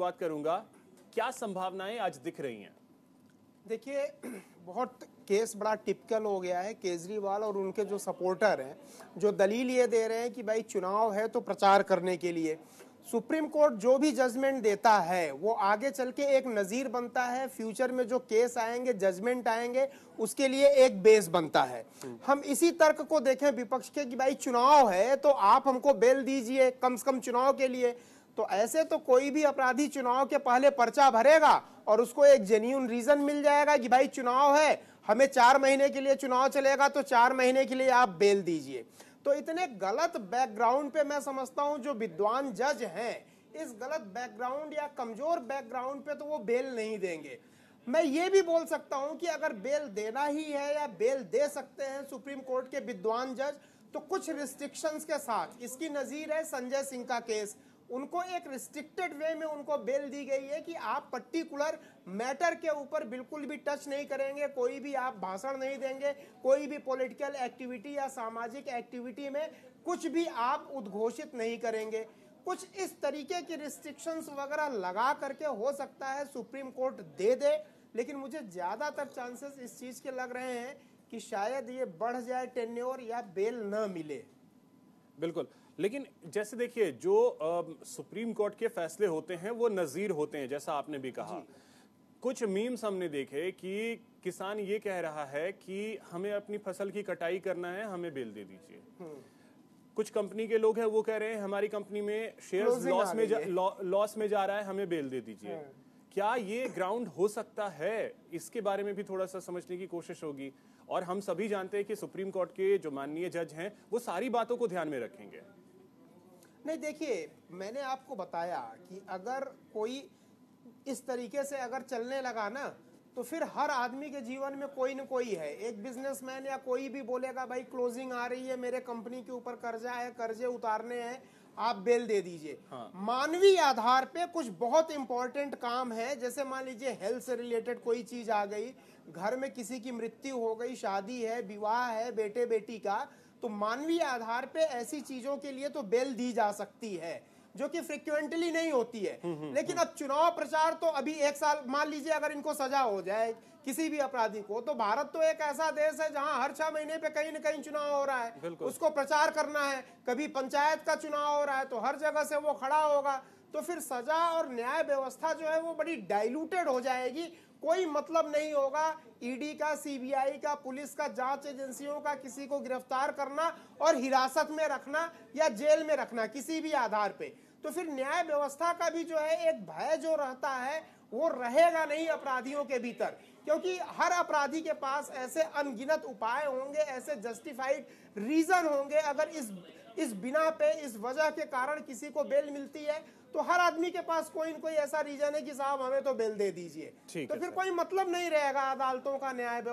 शुरुआत करूंगा, क्या संभावनाएं आज दिख रही हैं? देखिए, बहुत केस बड़ा टिपिकल हो गया है। केजरीवाल और उनके जो सपोर्टर हैं, जो दलील ये दे रहे हैं कि भाई चुनाव है तो प्रचार करने के लिए। सुप्रीम कोर्ट जो भी जजमेंट देता है वो आगे चल के एक नज़ीर बनता है। फ्यूचर में जो केस आएंगे, जजमेंट आएंगे, उसके लिए एक बेस बनता है। हम इसी तर्क को देखें विपक्ष के कि भाई चुनाव है तो आप हमको बेल दीजिए कम से कम चुनाव के लिए। तो ऐसे तो कोई भी अपराधी चुनाव के पहले पर्चा भरेगा और उसको एक जेन्युइन रीजन मिल जाएगा कि भाई चुनाव है, हमें 4 महीने के लिए चुनाव चलेगा तो 4 महीने के लिए आप बेल दीजिए। तो इतने गलत बैकग्राउंड पे मैं समझता हूं जो विद्वान जज हैं, इस गलत बैकग्राउंड या कमजोर बैकग्राउंड पे तो वो बेल नहीं देंगे। मैं ये भी बोल सकता हूं कि अगर बेल देना ही है या बेल दे सकते हैं सुप्रीम कोर्ट के विद्वान जज, तो कुछ रिस्ट्रिक्शंस के साथ। इसकी नजीर है संजय सिंह का केस। उनको एक रिस्ट्रिक्टेड वे में उनको बेल दी गई है कि आप पर्टिकुलर मैटर के ऊपर बिल्कुल भी टच नहीं करेंगे, कोई भी आप भाषण नहीं देंगे, कोई भी पॉलिटिकल एक्टिविटी या सामाजिक एक्टिविटी में कुछ भी आप उद्घोषित नहीं करेंगे। कुछ इस तरीके की रिस्ट्रिक्शंस वगैरह लगा करके हो सकता है सुप्रीम कोर्ट दे दे, लेकिन मुझे ज्यादातर चांसेस इस चीज के लग रहे हैं कि शायद ये बढ़ जाए टेन्योर या बेल न मिले। बिल्कुल, लेकिन जैसे देखिए जो सुप्रीम कोर्ट के फैसले होते हैं वो नजीर होते हैं, जैसा आपने भी कहा। कुछ मीम्स हमने देखे कि किसान ये कह रहा है कि हमें अपनी फसल की कटाई करना है, हमें बेल दे दीजिए। कुछ कंपनी के लोग हैं वो कह रहे हैं हमारी कंपनी में शेयर्स लॉस में जा रहा है, हमें बेल दे दीजिए। क्या ये ग्राउंड हो सकता है? इसके बारे में भी थोड़ा सा समझने की कोशिश होगी। और हम सभी जानते हैं कि सुप्रीम कोर्ट के जो माननीय जज हैं वो सारी बातों को ध्यान में रखेंगे। नहीं, देखिए, मैंने आपको बताया कि अगर कोई इस तरीके से अगर चलने लगा ना, तो फिर हर आदमी के जीवन में कोई न कोई है। एक बिजनेसमैन या कोई भी बोलेगा भाई क्लोजिंग आ रही है, मेरे कंपनी के ऊपर कर्जा है, कर्जे उतारने हैं, आप बेल दे दीजिए। मानवीय आधार पे कुछ बहुत इंपॉर्टेंट काम है, जैसे मान लीजिए हेल्थ से रिलेटेड कोई चीज आ गई, घर में किसी की मृत्यु हो गई, शादी है, विवाह है बेटे बेटी का, तो मानवीय आधार पे ऐसी चीजों के लिए तो बेल दी जा सकती है, जो कि फ्रिक्वेंटली नहीं होती है। लेकिन अब चुनाव प्रचार तो अभी 1 साल, मान लीजिए अगर इनको सजा हो जाए किसी भी अपराधी को, तो भारत तो एक ऐसा देश है जहां हर 6 महीने पे कहीं न कहीं चुनाव हो रहा है, उसको प्रचार करना है। कभी पंचायत का चुनाव हो रहा है तो हर जगह से वो खड़ा होगा। तो फिर सजा और न्याय व्यवस्था जो है वो बड़ी डाइल्यूटेड हो जाएगी। कोई मतलब नहीं होगा ईडी का, सीबीआई का, पुलिस का, जांच एजेंसियों का किसी को गिरफ्तार करना और हिरासत में रखना या जेल में रखना किसी भी आधार पे। तो फिर न्याय व्यवस्था का भी जो है एक भय जो रहता है वो रहेगा नहीं अपराधियों के भीतर, क्योंकि हर अपराधी के पास ऐसे अनगिनत उपाय होंगे, ऐसे जस्टिफाइड रीजन होंगे। अगर इस बिना पे, इस वजह के कारण किसी को बेल मिलती है तो हर आदमी के पास कोई न कोई ऐसा रीजन है कि साहब हमें तो बेल दे दीजिए। तो फिर कोई मतलब नहीं रहेगा अदालतों का, न्याय